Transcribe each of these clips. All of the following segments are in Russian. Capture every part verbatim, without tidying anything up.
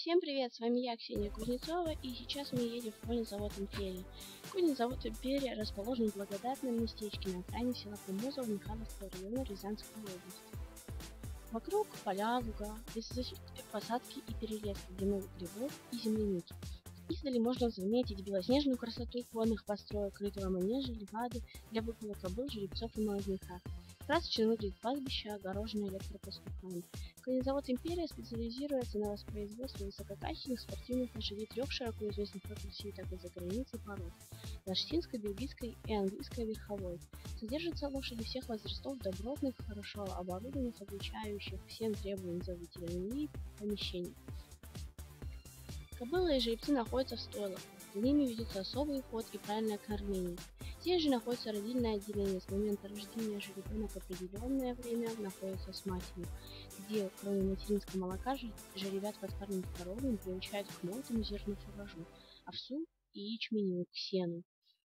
Всем привет, с вами я, Ксения Кузнецова, и сейчас мы едем в конезавод «Империя». Конезавод «Империя» расположен в благодатном местечке на окраине села Помозово Михайловского района Рязанской области. Вокруг поля, луга, лесозащитные посадки и перелески для новых грибов и земляники. Издали можно заметить белоснежную красоту конных построек, крытого манежа, левады для выпила кобыл, жеребцов и молодняка. Красочно выглядит пастбище, огороженное электропастухами. Конезавод «Империя» специализируется на воспроизводстве высококачественных спортивных лошадей трех широко известных как в России, так и за границей пород – лошадинской, бельгийской и английской верховой. Содержатся лошади всех возрастов, добротных, хорошо оборудованных, отвечающих всем требованиям заводителей и помещений. Кобылы и жеребцы находятся в стойлах, за ними ведется особый уход и правильное кормление. Здесь же находится родильное отделение. С момента рождения жеребенок определенное время находится с матерью, где кроме материнского молока жеребят под парным здоровьем приучают к молотому зернофуражу, овсу и ячменю, к сену.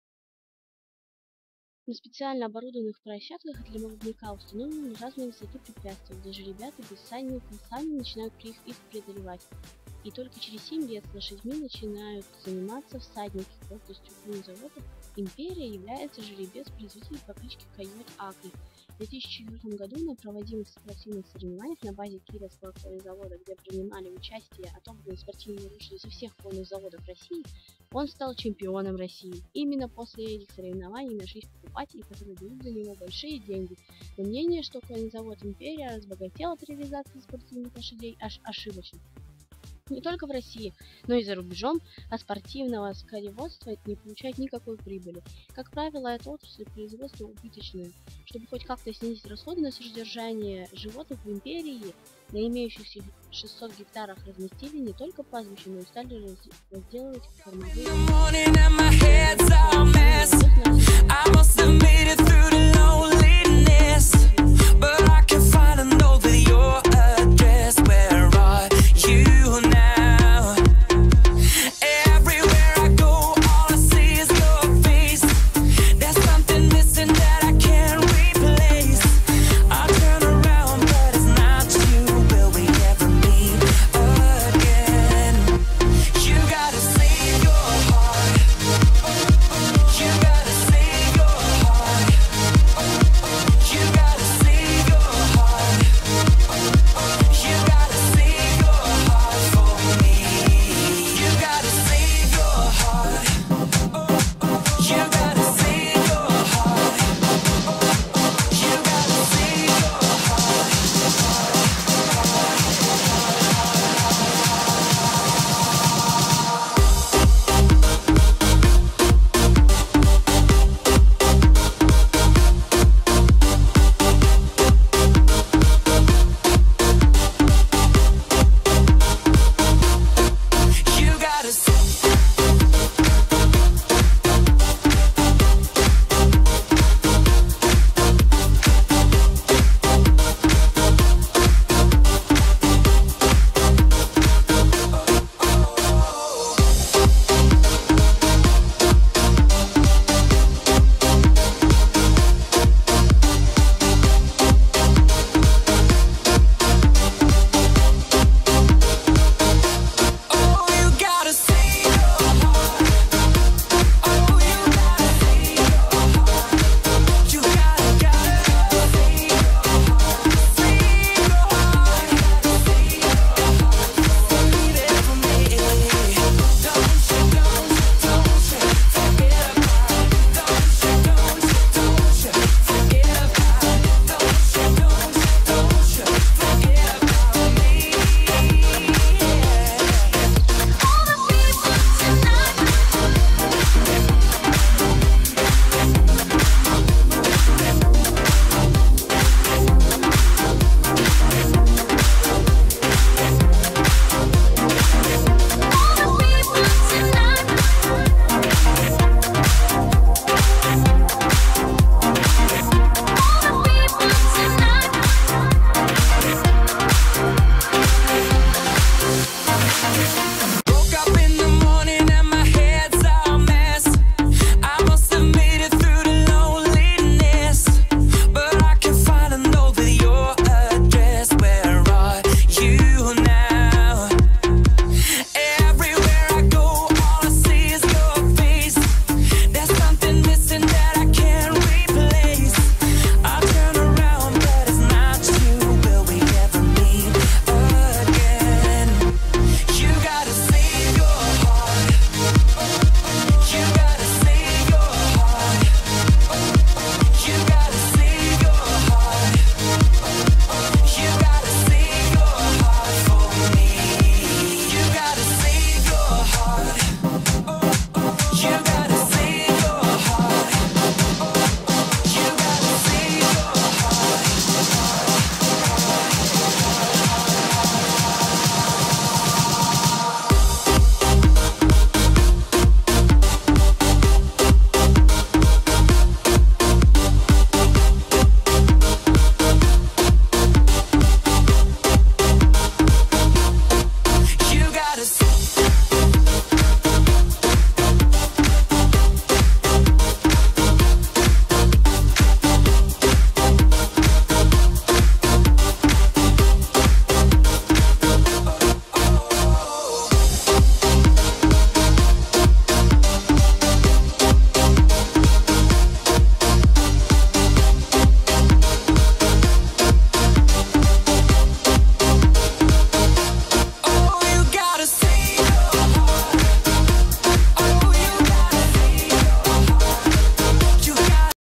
На специально оборудованных поросятках для молодняка установлены разные высоты препятствия, где жеребята без всадника сами начинают их, их преодолевать. И только через семь лет с лошадьми начинают заниматься всадники. Гордостью конезавода «Империя» является жеребец-производитель по кличке Койот Акри. В две тысячи четвёртом году на проводимых спортивных соревнованиях на базе Кировского конезавода, где принимали участие отобранные спортивные лошади со всех конезаводов России, он стал чемпионом России. Именно после этих соревнований нашлись покупатели, которые дают за него большие деньги. Но мнение, что конезавод «Империя» разбогател от реализации спортивных лошадей, аж ошибочно. Не только в России, но и за рубежом от спортивного скотоводства не получает никакой прибыли. Как правило, эта отрасль производства убыточная. Чтобы хоть как-то снизить расходы на содержание животных в «Империи», на имеющихся шестисот гектарах разместили не только пастбища, но и стали разделывать кормовые.